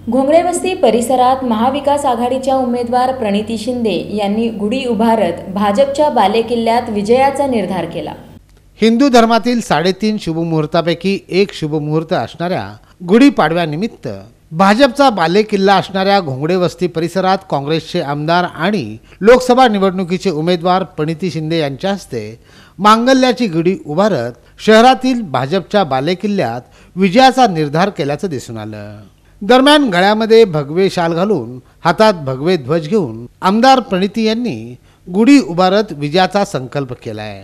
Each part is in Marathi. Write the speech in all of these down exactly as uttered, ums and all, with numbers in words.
घोंगडे वस्ती परिसरात महाविकास आघाडीच्या उमेदवार प्रणिती शिंदे यांनी गुढी उभारत भाजपच्या बालेकिल्ल्यात विजयाचा निर्धार केला। हिंदू धर्मातील साडेतीन शुभमुहूर्तापैकी एक शुभमुहूर्त असणाऱ्या गुढीपाडव्यानिमित्त भाजपचा बालेकिल्ला असणाऱ्या घोंगडे वस्ती परिसरात काँग्रेसचे आमदार आणि लोकसभा निवडणुकीचे उमेदवार प्रणिती शिंदे यांच्या हस्ते मांगल्याची गुढी उभारत शहरातील भाजपच्या बालेकिल्ल्यात विजयाचा निर्धार केल्याचं दिसून आलं। दरम्यान गळ्यामध्ये भगवे शाल घालून हातात भगवे ध्वज घेऊन आमदार प्रणिती यांनी गुढी उभारत विजयाचा संकल्प केलाय।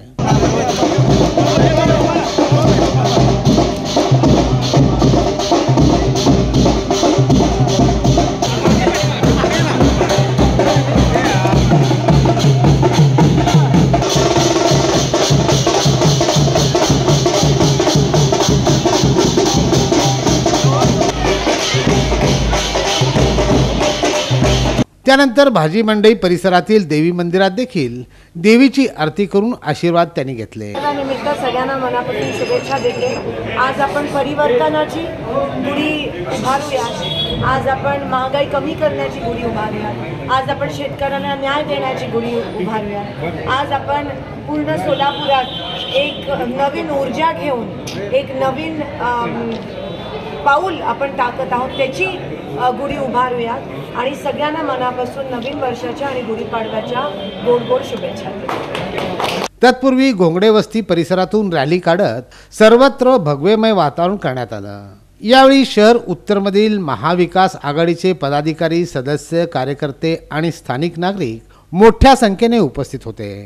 त्यानंतर भाजी मंडई परिसरातील देवी मंदिरात देखील देवीची आरती करून आशीर्वाद त्यांनी घेतले। निमित्त सगळ्यांना मनापासून शुभेच्छा देते। आज आपण परिवर्तनाची गुढी उभारूया, आज आपण महागाई कमी करण्याची गुढी उभारूया, आज आपण शेतकऱ्यांना न्याय देण्याची गुढी उभारूया, आज आपण पूर्ण सोलापुरात एक नवीन ऊर्जा घेऊन एक नवीन पाऊल आपण टाकत आहोत, त्याची गुढी उभारूया आणि सगळ्यांना मनापासून नवीन वर्षाच्या आणि गुढीपाडव्याच्या गोड गोड शुभेच्छा देते। तत्पूर्वी घोंगडे वस्ती परिसरातून रॅली काढत सर्वत्र भगवेमय वातावरण करण्यात आलं। यावेळी शहर उत्तरमधील महाविकास आघाडीचे पदाधिकारी, सदस्य, कार्यकर्ते आणि स्थानिक नागरिक मोठ्या संख्येने उपस्थित होते।